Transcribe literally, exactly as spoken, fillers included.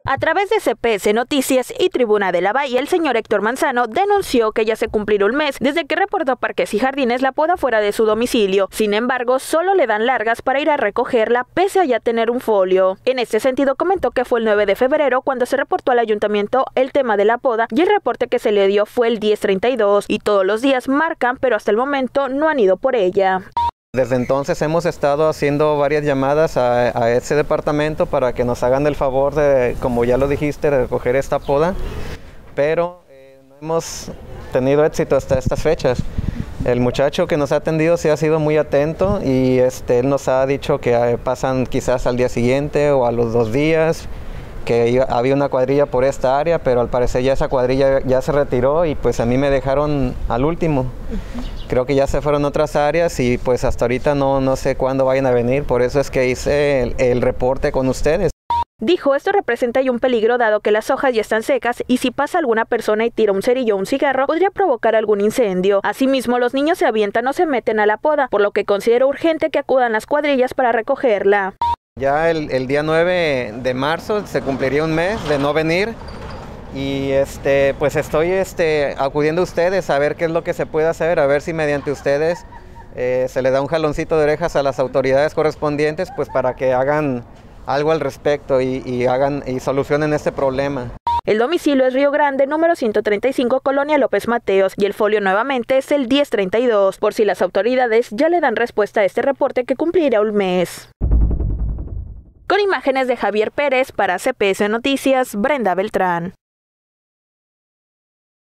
A través de C P S Noticias y Tribuna de la Bahía, el señor Héctor Manzano denunció que ya se cumplirá un mes desde que reportó Parques y Jardines la poda fuera de su domicilio. Sin embargo, solo le dan largas para ir a recogerla, pese a ya tener un folio. En este sentido, comentó que fue el nueve de febrero cuando se reportó al ayuntamiento el tema de la poda y el reporte que se le dio fue el diez treinta y dos y todos los días marcan, pero hasta el momento no han ido por ella. Desde entonces hemos estado haciendo varias llamadas a, a ese departamento para que nos hagan el favor de, como ya lo dijiste, de recoger esta poda, pero eh, no hemos tenido éxito hasta estas fechas. El muchacho que nos ha atendido sí ha sido muy atento y este, él nos ha dicho que eh, pasan quizás al día siguiente o a los dos días, que iba, había una cuadrilla por esta área, pero al parecer ya esa cuadrilla ya se retiró y pues a mí me dejaron al último. Creo que ya se fueron a otras áreas y pues hasta ahorita no, no sé cuándo vayan a venir, por eso es que hice el, el reporte con ustedes. Dijo, esto representa un peligro dado que las hojas ya están secas y si pasa alguna persona y tira un cerillo o un cigarro, podría provocar algún incendio. Asimismo, los niños se avientan o se meten a la poda, por lo que considero urgente que acudan las cuadrillas para recogerla. Ya el, el día nueve de marzo se cumpliría un mes de no venir y este, pues estoy este, acudiendo a ustedes a ver qué es lo que se puede hacer, a ver si mediante ustedes eh, se le da un jaloncito de orejas a las autoridades correspondientes pues para que hagan algo al respecto y, y, hagan, y solucionen este problema. El domicilio es Río Grande, número ciento treinta y cinco, Colonia López Mateos, y el folio nuevamente es el diez treinta y dos, por si las autoridades ya le dan respuesta a este reporte que cumplirá un mes. Con imágenes de Javier Pérez para C P S Noticias, Brenda Beltrán.